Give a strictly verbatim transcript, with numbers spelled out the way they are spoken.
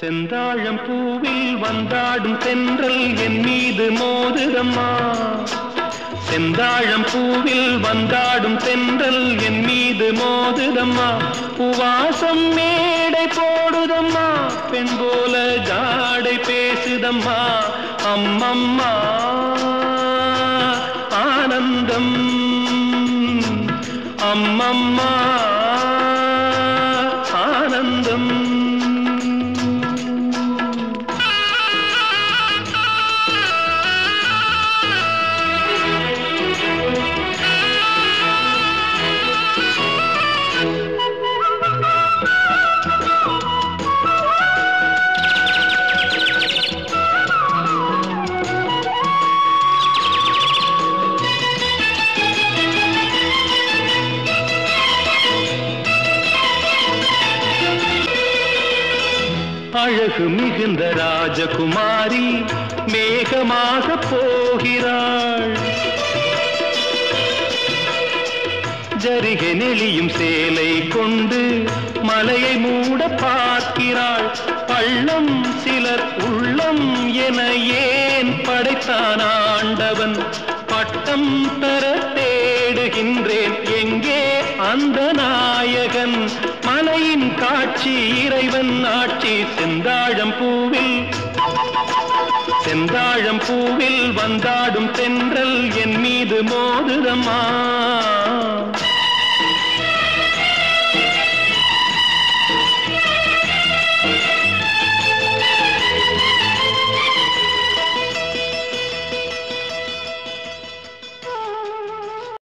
செந்தாழம் பூவில் வந்தாடும் தென்றல் என் மீது மோதுதம்மா. செந்தாழம் பூவில் வந்தாடும் தென்றல் என் மீது மோதுதம்மா. பூவாசம் மேடை போடுதம்மா, பெண் போல ஜாடை பேசுதம்மா. அம்மம்மா ஆனந்தம், அம்மம்மா ஆனந்தம். அழகு மிகுந்த ராஜகுமாரி மேகமாக போகிறாள். ஜரிகை நெளியும் சேலை கொண்டு மலையை மூட பார்க்கிறாள். பள்ளம் சிலர் உள்ளம் என ஏன் படைத்தான் ஆண்டவன்? பட்டம் தர தேடுகின்றேன், எங்கே அந்த நாயகன்? மலையின் காட்சி இறைவன் ஆட்சி. செந்தாழம் பூவில் செந்தாழம் பூவில் வந்தாடும் தென்றல் என் மீது மோதுதம்மா.